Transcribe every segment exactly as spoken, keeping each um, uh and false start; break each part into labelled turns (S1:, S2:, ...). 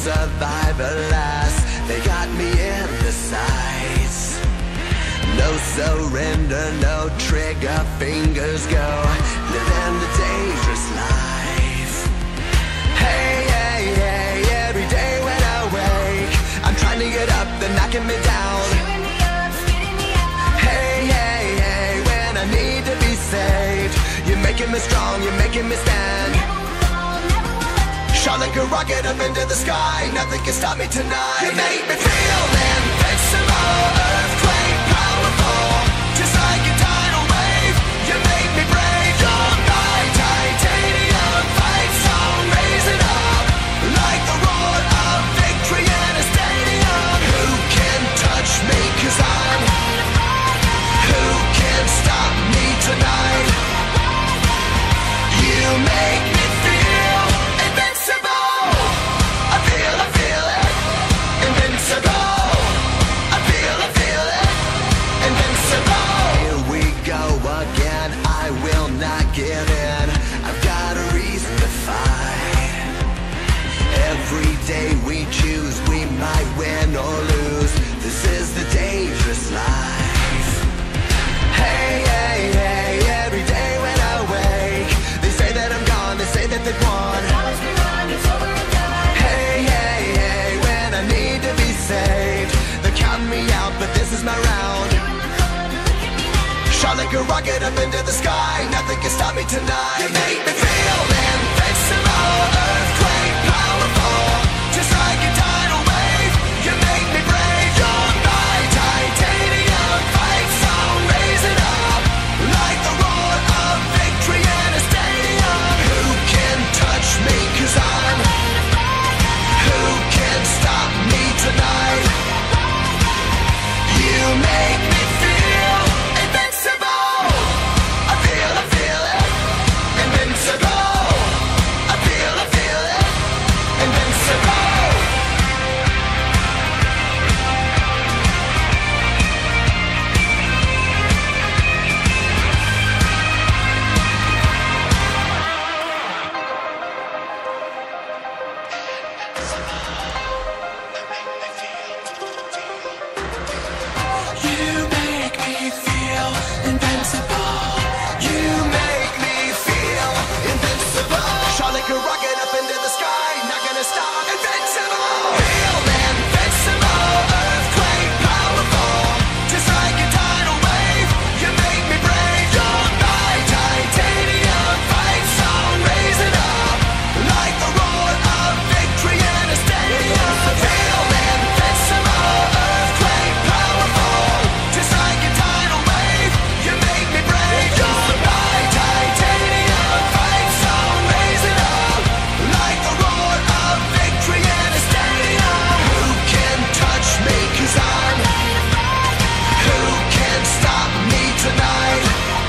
S1: survive, alas. They got me in the sights. No surrender, no trigger, fingers go, living the dangerous life. Hey, hey, hey, every day when I wake, I'm trying to get up, they're knocking me down. Hey, hey, hey, when I need to be saved, you're making me strong, you're making me stand. Shot like a rocket up into the sky, nothing can stop me tonight. You make me feel invincible, earthquake powerful, just like a tidal wave. You make me brave, you're my titanium fight song. Raise it up like the roar of victory in a stadium. Who can touch me, cause I'm, who can stop me tonight? You make me feel invincible. I feel, I feel it, invincible. I feel, I feel it, invincible. Here we go again, I will not give in. I've got a reason to fight. Every day we choose, we might win or lose. This is the dangerous life. Hey, hey, hey, every day when I wake, they say that I'm gone, they say that they've won. Hey, hey, hey, when I need to be saved, they're counting me out, but this is my round. Shot like a rocket up into the sky, nothing can stop me tonight. You make me feel invincible, earthquake powerful, just like a tidal wave. You make me brave, you're my titanium fight song. Raise it up like the roar of victory in a stadium. Who can touch me, cause I'm, who can stop me tonight? You make me feel invincible. I feel, I feel it, invincible. I feel, I feel it, invincible. You make me feel invincible. You make me feel invincible. Shot like a rocket up into the sky, not gonna stop. Invincible. Feel invincible, earthquake powerful, just like a tidal wave. You make me brave, you're my titanium fight song. Raise it up like the roar of victory in a stadium. Feel invincible, earthquake powerful, just like a tidal wave. You make me brave, you're my titanium fight song. Raise it up like the roar of victory in a stadium. Who can touch me, cause I'm, who can stop me tonight?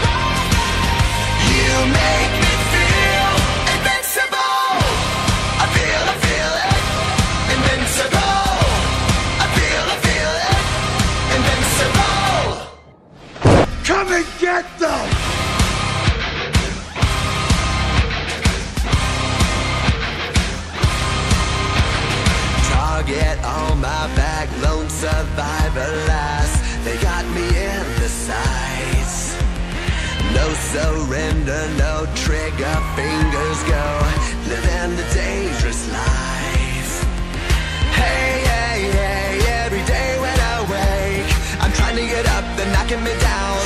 S1: You make me feel invincible. I feel, I feel it, invincible. I feel, I feel it, invincible. Come and get them! Target on my back, lone survivor last. They got me in the sights. No surrender, no trigger, fingers go, living the dangerous life. Hey, hey, hey, every day when I wake, I'm trying to get up, they're knocking me down.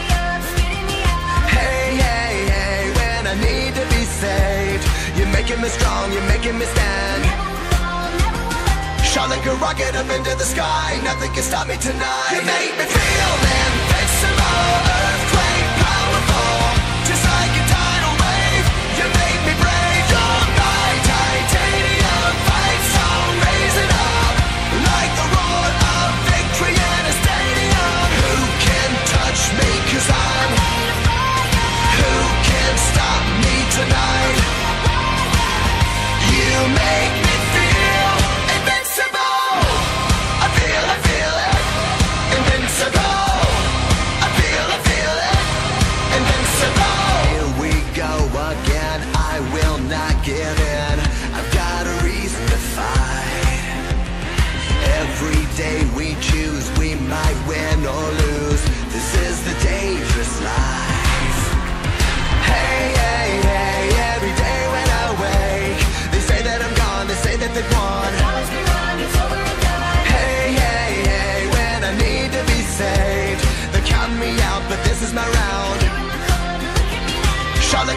S1: Hey, hey, hey, when I need to be saved, you're making me strong, you're making me stand. Shot like a rocket up into the sky, nothing can stop me tonight. You make me feel invincible, earthquake powerful, just like a tidal wave. You make me brave, you're my titanium fight song. Raise it up like the roar of victory in a stadium. Who can touch me, cause I'm, who can stop me tonight? You make me feel invincible. I feel, I feel it, invincible. I feel, I feel it,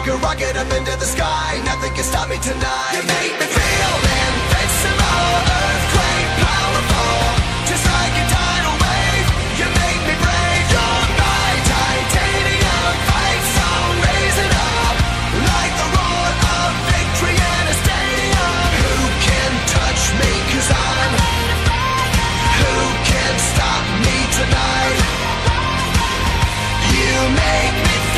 S1: like a rocket up into the sky. Nothing can stop me tonight. You make me feel invincible, earthquake powerful, just like a tidal wave. You make me brave. You're my titanium fight song, raising up like the roar of victory in a stadium. Who can touch me? 'Cause I'm who can stop me tonight? You make me